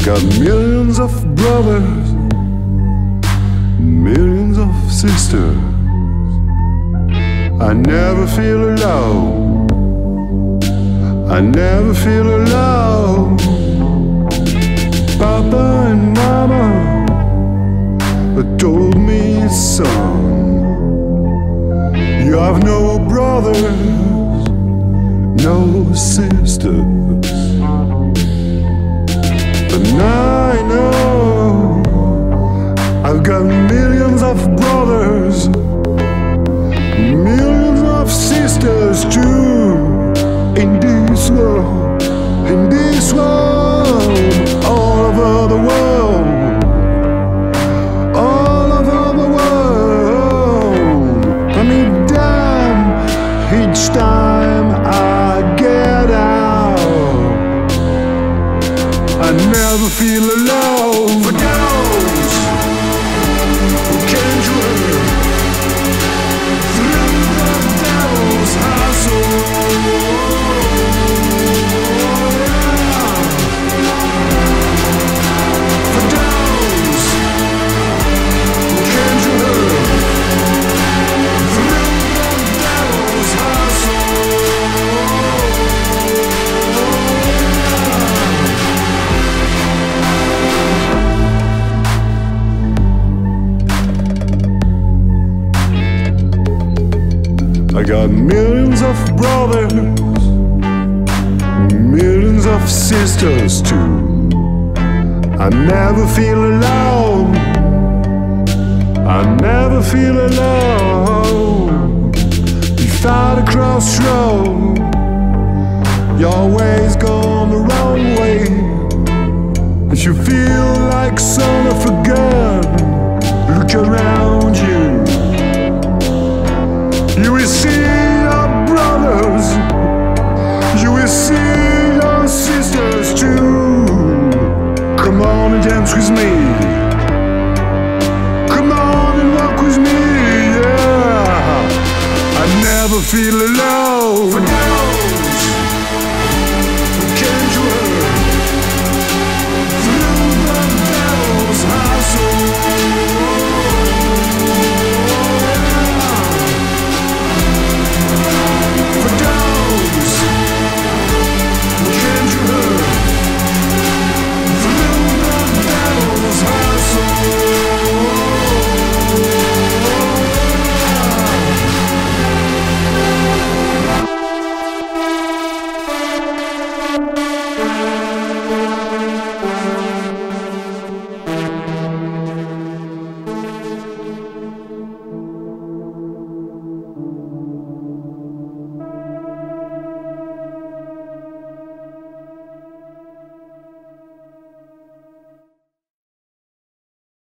got millions of brothers, millions of sisters. I never feel alone, I never feel alone. Papa and Mama told me, son, you have no brothers, no sisters. But now I know I've got millions of brothers, millions of sisters too. In this world, in this world, all over the world, all over the world. I mean, damn, each time I get out, I never feel alone. For those who can't dwell through the devil's household. For those who can't dwell through the devil's I got millions of brothers, millions of sisters too. I never feel alone, I never feel alone. You find a crossroad, you're always going the wrong way. If you feel like son of a gun, look around you. You will see your brothers, you will see your sisters too. Come on and dance with me, come on and walk with me, yeah. I never feel alone.